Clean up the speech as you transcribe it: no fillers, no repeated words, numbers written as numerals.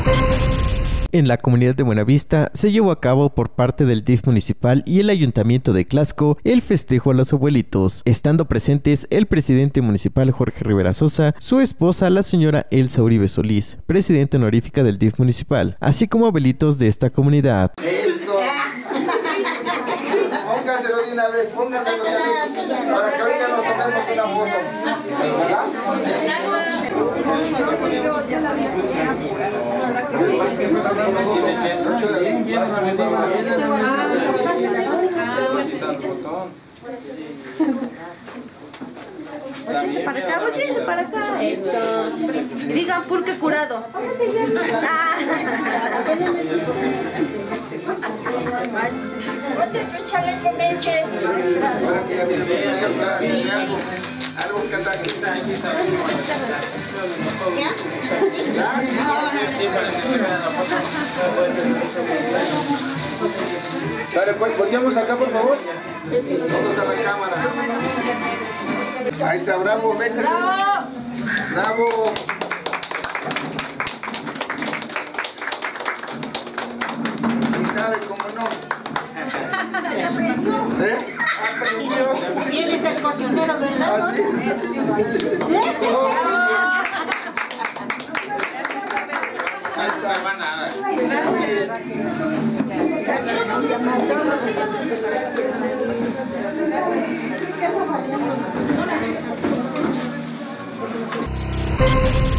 En la comunidad de Buenavista se llevó a cabo por parte del DIF municipal y el Ayuntamiento de Tlaxco el festejo a los abuelitos, estando presentes el presidente municipal Jorge Rivera Sosa, su esposa la señora Elsa Uribe Solís, presidenta honorífica del DIF municipal, así como abuelitos de esta comunidad. Eso. Póngaselo de una vez, póngaselo chalecos, para que ahorita nos tomemos una foto. ¿Verdad? Para acá, volteense para acá. Eso. Digan pulque curado. Algo que anda aquí. Sale, pues, volteamos acá, por favor. Todos a la cámara. Ahí está, bravo, venga. ¡Bravo! ¡Bravo! Sí sabe, cómo no. Se aprendió. ¿Eh? Aprendió. Y él es el cocinero, ¿verdad? ¿Ah, sí? Ahí está. Muy bien.